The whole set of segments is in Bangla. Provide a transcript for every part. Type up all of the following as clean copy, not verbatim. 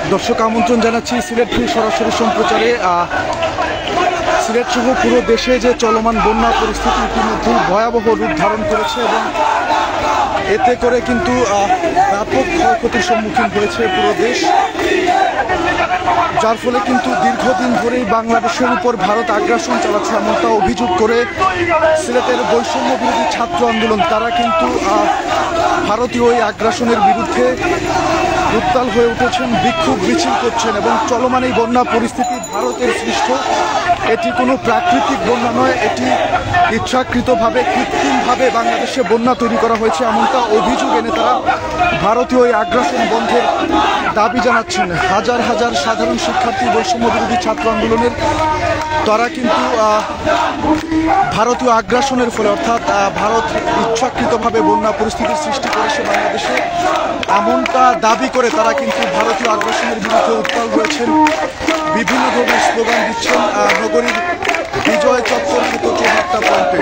দর্শক আমন্ত্রণ জানাচ্ছি সিলেট সরাসরি সম্প্রচারে। সিলেট সহ পুরো দেশে যে চলমান বন্যা পরিস্থিতি ইতিমধ্যে ভয়াবহ রূপ ধারণ করেছে এবং এতে করে কিন্তু ব্যাপক ক্ষয়ক্ষতির সম্মুখীন হয়েছে পুরো দেশ, যার ফলে কিন্তু দীর্ঘদিন ধরেই বাংলাদেশের উপর ভারত আগ্রাসন চালাচ্ছে এমনটা অভিযোগ করে সিলেটের বৈষম্য বিরোধী ছাত্র আন্দোলন তারা কিন্তু ভারতীয় এই আগ্রাসনের বিরুদ্ধে উত্তাল হয়ে উঠেছেন, বিক্ষোভ মিছিল করছেন এবং চলমান এই বন্যা পরিস্থিতি ভারতের সৃষ্ট। এটি কোনো প্রাকৃতিক বন্যা নয়, এটি ইচ্ছাকৃতভাবে কৃত্রিমভাবে বাংলাদেশে বন্যা তৈরি করা হয়েছে এমনটা অভিযোগ এনে তারা ভারতীয় এই আগ্রাসন বন্ধের দাবি জানাচ্ছেন। হাজার হাজার সাধারণ শিক্ষার্থী বৈষম্য বিরোধী ছাত্র আন্দোলনের তারা কিন্তু ভারতীয় আগ্রাসনের ফলে অর্থাৎ ভারত ইচ্ছাকৃতভাবে বন্যা পরিস্থিতির সৃষ্টি করেছে বাংলাদেশে এমনটা দাবি করে তারা কিন্তু ভারতীয় আগ্রাসনের বিরুদ্ধে উত্তাল হয়েছেন, বিভিন্ন ধরনের স্লোগান দিচ্ছেন নগরীর বিজয় চত্বর থেকে চৌহাট্টা পয়েন্টে।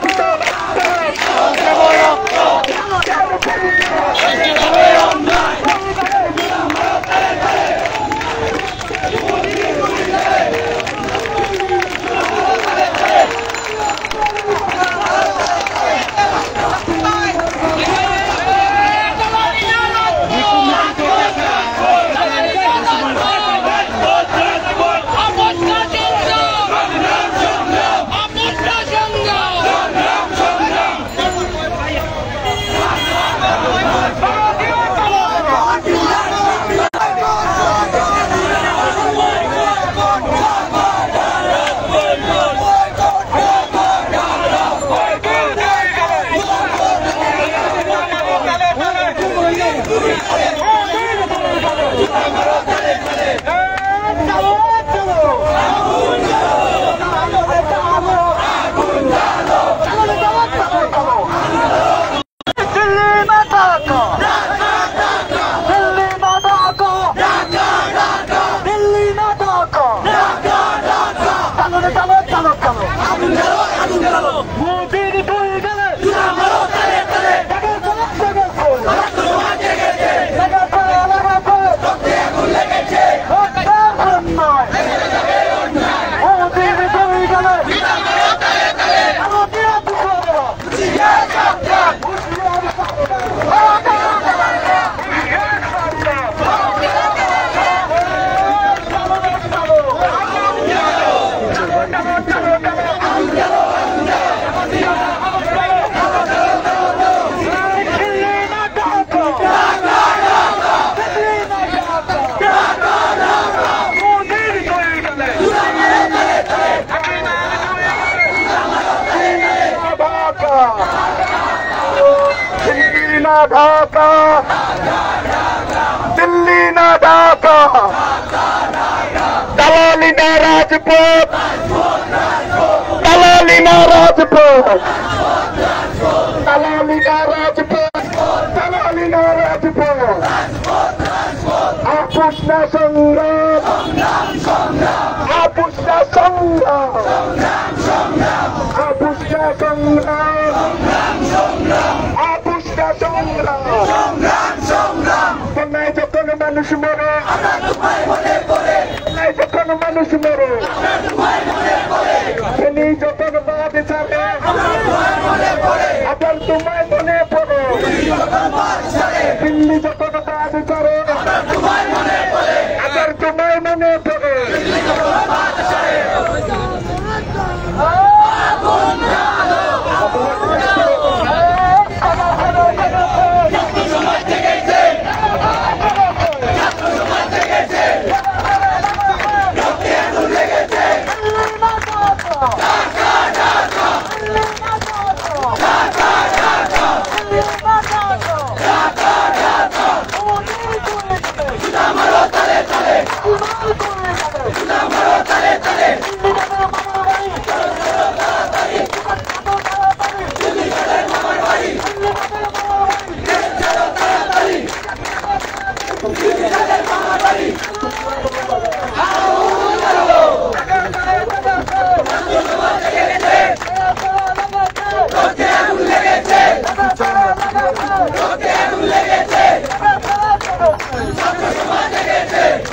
ঢাকা দিল্লি না ঢাকা, দালালি না রাজপথ, দালালি না রাজপথ, দালালি না রাজপথ, দালালি না রাজপথ, আপোষ না সংগ্রাম, আপোষ না সংগ্রাম, আপোষ না সংগ্রাম, বন্যায় যখন মানুষ মরে, বন্যায় যখন মানুষ মরে, ফেনী যখন বাদ ছাড়ে, আবার তোমায় মনে পড়ে, দিল্লি যখন বাদ ছাড়ে, আবার তোমায় মনে পড়ে।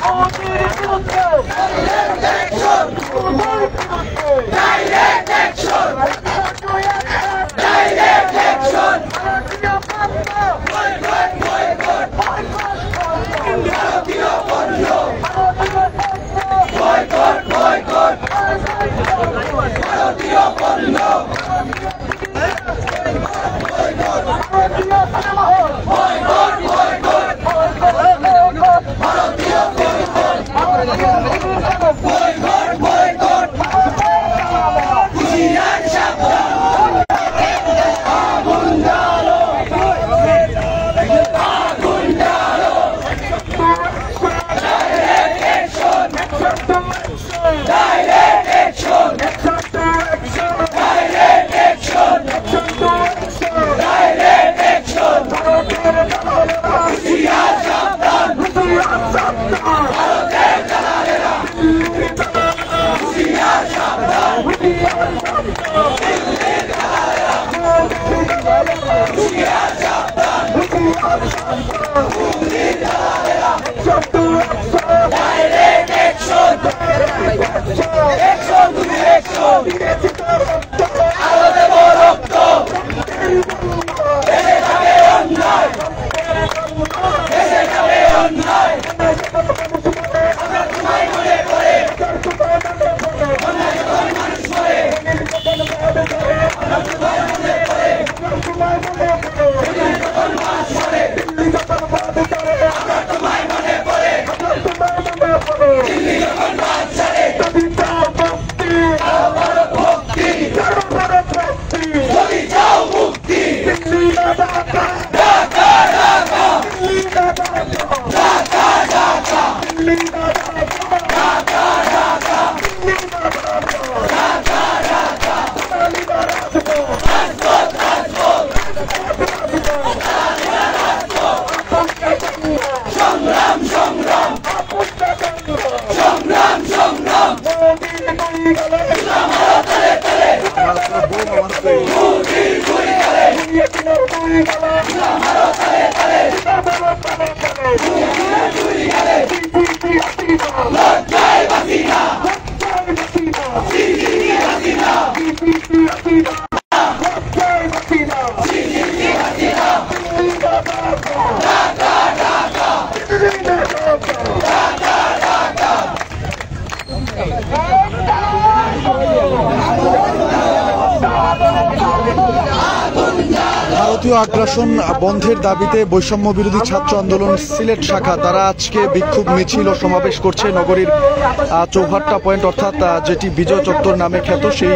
ভারতীয় আগ্রাসন বন্ধের দাবিতে বৈষম্য বিরোধী ছাত্র আন্দোলন সিলেট শাখা তারা আজকে বিক্ষোভ মিছিল ও সমাবেশ করছে নগরীর চৌহাট্টা পয়েন্ট অর্থাৎ যেটি বিজয় চত্বর নামে খ্যাত সেই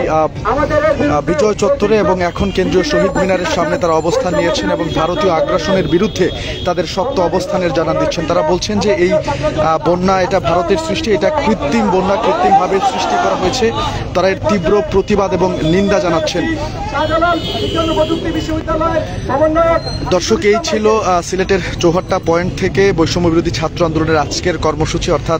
বিজয় চত্বরে এবং এখন কেন্দ্রীয় শহীদ মিনারের সামনে তারা অবস্থান নিয়েছেন এবং ভারতীয় আগ্রাসনের বিরুদ্ধে তাদের শক্ত অবস্থানের জানান দিচ্ছেন। তারা বলছেন যে এই বন্যা এটা ভারতের সৃষ্টি, এটা কৃত্রিম বন্যা, কৃত্রিমভাবে সৃষ্টি করা হয়েছে। তারা এর তীব্র প্রতিবাদ এবং নিন্দা জানাচ্ছেন। দর্শক, এই ছিল সিলেটের চৌহাট্টা পয়েন্ট থেকে বৈষম্য বিরোধী ছাত্র আন্দোলনের আজকের কর্মসূচি, অর্থাৎ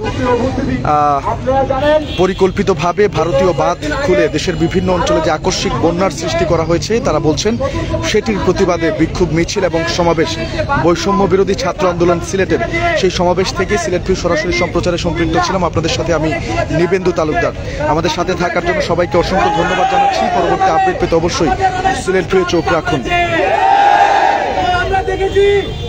পরিকল্পিতভাবে ভারতীয় বাঁধ খুলে দেশের বিভিন্ন অঞ্চলে যে আকস্মিক বন্যার সৃষ্টি করা হয়েছে তারা বলছেন সেটির প্রতিবাদে বিক্ষোভ মিছিল এবং সমাবেশ বৈষম্য বিরোধী ছাত্র আন্দোলন সিলেটের। সেই সমাবেশ থেকে সিলেট ভিউ সরাসরি সম্প্রচারে সম্পৃক্ত ছিলাম আপনাদের সাথে আমি নিবেন্দু তালুকদার। আমাদের সাথে থাকার জন্য সবাইকে অসংখ্য ধন্যবাদ জানাচ্ছি। পরবর্তী আপডেট পেতে অবশ্যই সিলেট ভিউ চোখ রাখুন। আমরা দেখেছি